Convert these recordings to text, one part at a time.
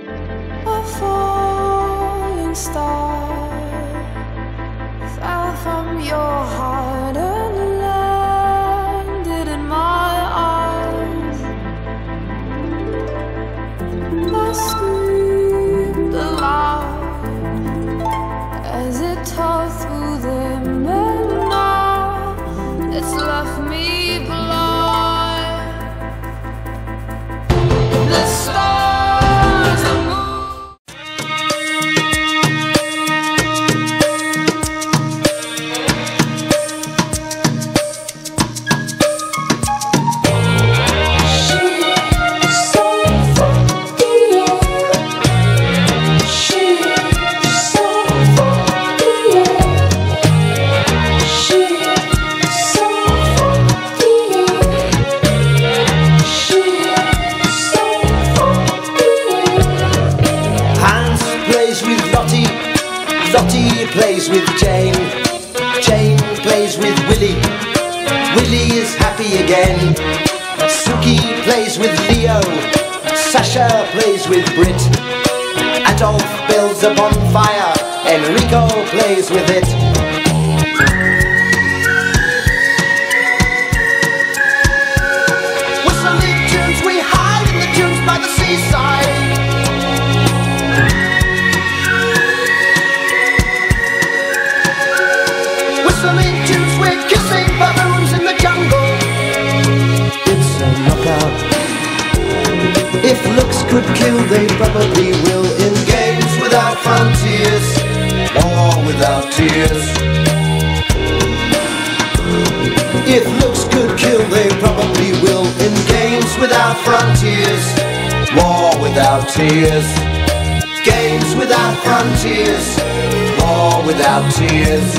A falling star fell from your heart and landed in my arms. I screamed aloud as it tore through them, and now it's left me blind. The stars are Lottie plays with Jane, Jane plays with Willie, Willie is happy again. Suki plays with Leo, Sasha plays with Brit, Adolf builds a bonfire, Enrico plays with it. Whistling tunes, we hide in the dunes by the seaside. Whistling tunes, we're kissing baboons in the jungle. It's a knockout. If looks could kill, they probably will. In games without frontiers, war without tears. If looks could kill, they probably will. In games without frontiers, war without tears. Games without frontiers, war without tears.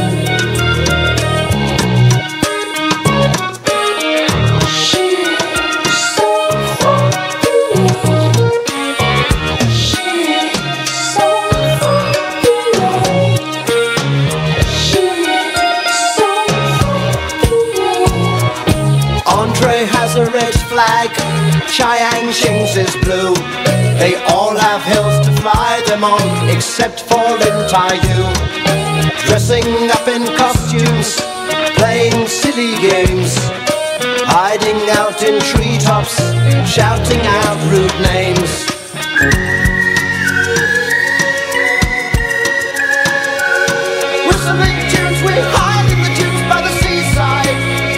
Has a red flag, Chiang Ching's is blue. They all have hills to fly them on, except for Lin Tai Yu. Dressing up in costumes, playing silly games, hiding out in treetops, shouting out rude names. Whistling tunes, we hide in the dunes by the seaside.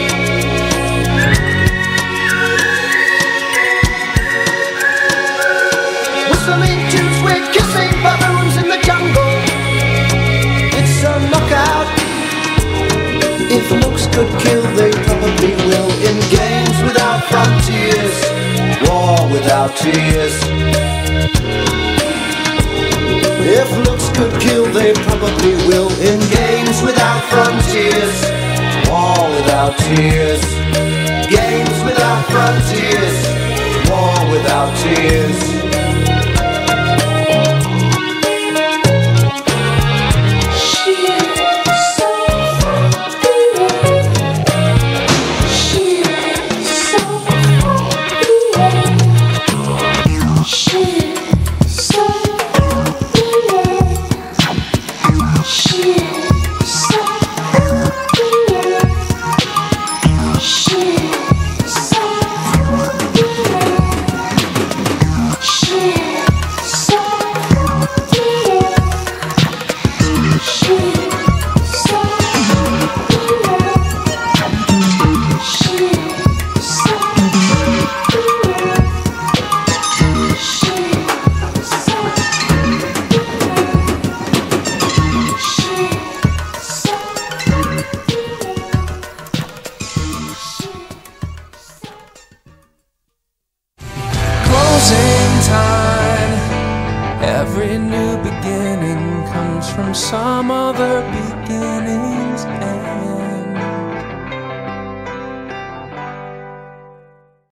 Whistling tunes, we're kissing baboons in the jungle. It's a knockout. If looks could kill, they probably will. In games without frontiers, war without tears. If looks could kill, they probably will. In games without frontiers, war without tears. Games without frontiers, war without tears. Every new beginning comes from some other beginning's